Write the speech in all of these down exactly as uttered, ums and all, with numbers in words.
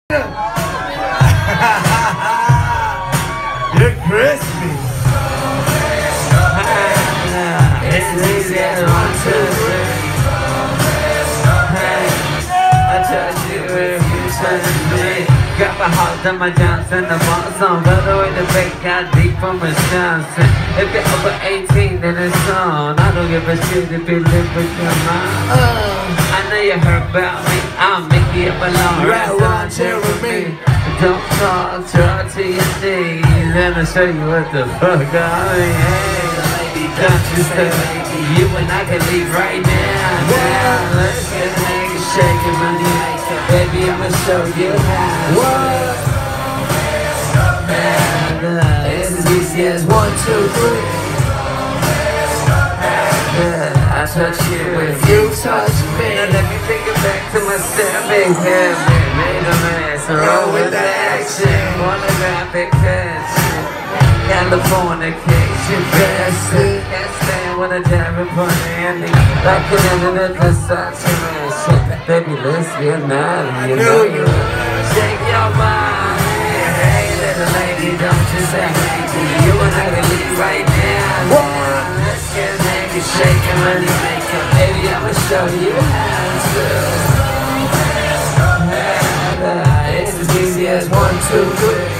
You're crispy. It's easy as one, two, three. I touch you if you touch me. Got my heart on my Johnson, the boss on. By the way, the bait got deep from Wisconsin. If you're over eighteen, then it's on. I don't give a shit if you live with your mom. Uh, I know you heard about me. I'll make you up alone. Right around here with me. Don't talk, talk to your knees. And I'll show you what the fuck I mean. Hey, don't you say you and I can leave right now. Now, let's get naked, shaking money. Baby, I'ma show you how. What? It's as easy as one, two, three. I touch you if you touch me. Now let me take it back to my stepping habit. Made a mess, roll with the action. Pornographic passion. Californication, bastard. Can't stand when a diamond put Andy. Like an internet assassination. Baby, let's get naughty, you know you. Shake your body. Hey, little lady, don't you say crazy. You and I can leave right now. Let's get naked, shaking money maker. Baby, I'ma show you how to. It's as easy as one, two, three.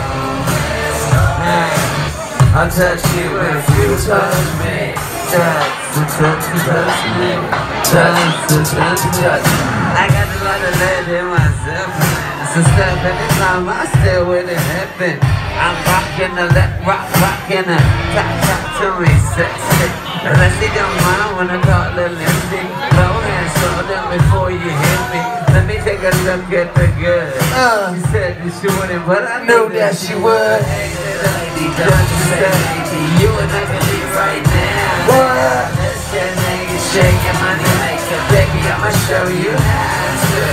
I'll touch you if you touch me. Touch, touch, touch, touch me. Touch, touch, touch, touch. I got a lot of lead in myself. So step anytime I stay with it happen. I'm rocking the left, rock, rocking the top, top to me sexy. Unless you don't mind when I call it lipstick. Blow hands, slow down before you hit me. Let me take a look at the good. Uh, she said that she wouldn't, but I knew that she would. Hey, little lady, don't you say you and I can leave right now. What? Let's get naked, shaking money maker. Baby, I'ma show you how to.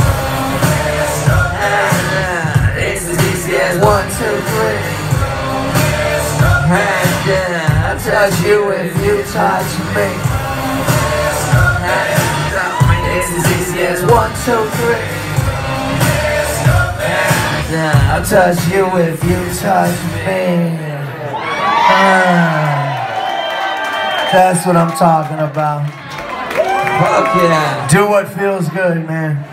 Uh, it's as easy as one, two, three. Hey, yeah, I'll touch you if you touch me. Hey, it's as easy as one, two, three. Yeah, I'll touch you if you touch me. Ah, that's what I'm talking about. Fuck yeah. Do what feels good, man.